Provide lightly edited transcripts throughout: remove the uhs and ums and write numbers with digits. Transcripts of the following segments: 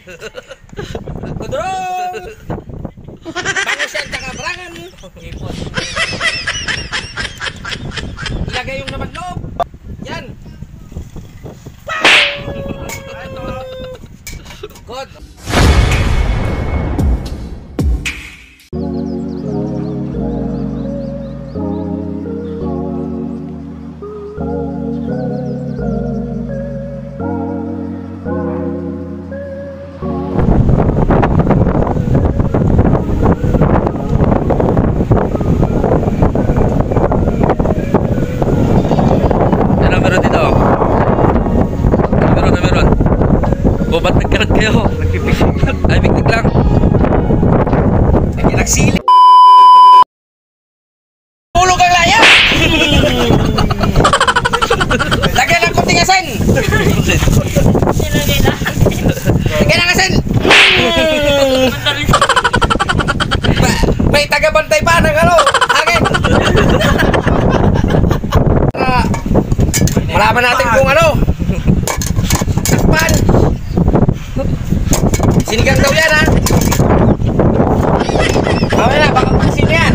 Kudrong! Bangus yan, tsaka barangan. Ilagay yung naman loob. Yan. Good. Ba't nagkarat kayo? Ay, bigtig lang. Nagsili. Tulog ang laya! Lagyan ng kunting asin! Lagyan ng asin! May tagabantay pa ng ano? Akin! Malaman natin kung ano. Takpan! Sinigang daw yan, ha? Okay na, baka masin yan.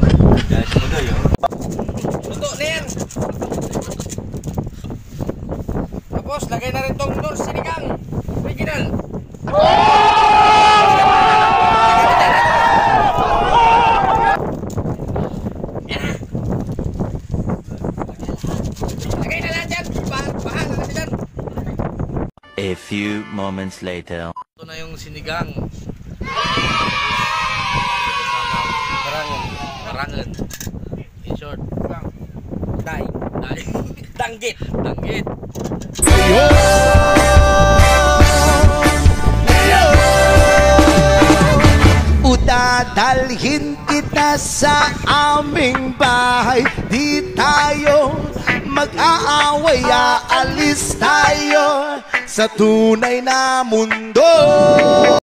Luto na yan. Tapos, lagay na rin tong noodles sinigang. Original. Lagay na lahat yan. Bahan na natin yan. A few moments later. Ito na yung sinigang. Barangan. In short, Daing. Danggit. Danggit. Udadalhin kita sa aming bahay. Di tayo mag-aaway, aalis tayo sa tunay na mundo.